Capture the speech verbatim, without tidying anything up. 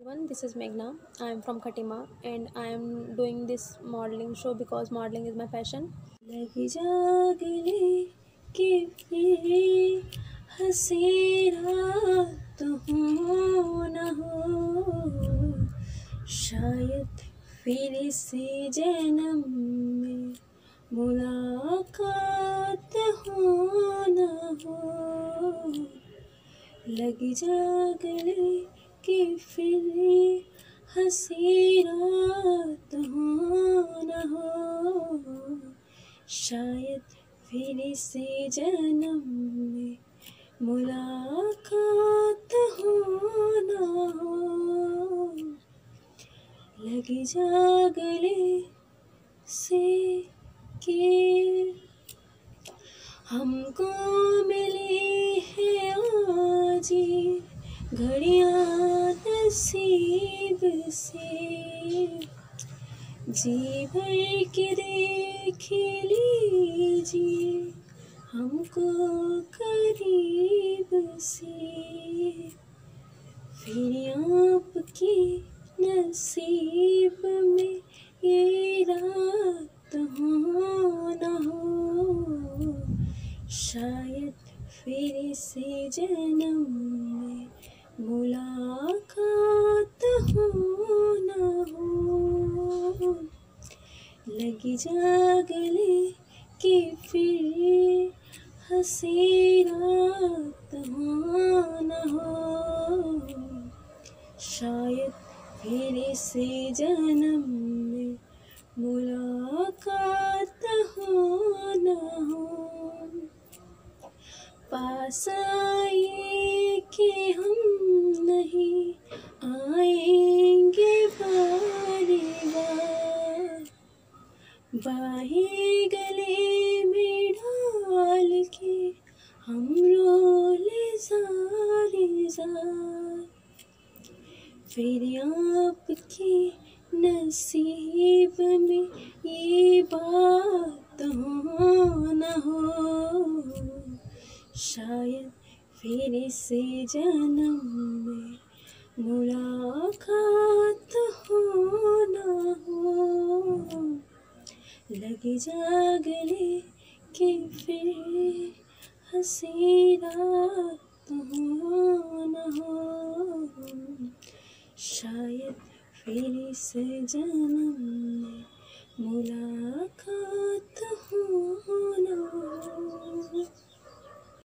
Everyone, this is Meghna. I am from Khatima and I am doing this modeling show because modeling is my passion. लगी जागने की फिर हंसी रात हो न हो शायद फिर इसी जन्म में मुलाकात हो न हो लगी जागने की फिर हंसी रात हो न हो शायद फिर इसी जन्म में मुलाकात हो न हो लगी जागने से कि हमको मिली है आज ये घड़ियाँ नसीब से जी भर के देख लीजिए हमको करीब से फिर आपके नसीब में ये रात हो न हो शायद फिर इसी जन्म में मुलाकात हो न हो लगी जागने की फिर हंसी रात हो न हो शायद फिर इसी जन्म में मुलाकात हो न हो पास आए कि हम नहीं आएंगे बारी बार बाहें गले में डाल के हम रोले ज़ारे ज़ार फिर आपके नसीब में ये बात हो न हो शायद फिर इसी जन्म में मुलाकात हो न हो लगी जागने की फिर हंसी रात हो न हो शायद फिर इस जन्म में मुलाकात हो न हो।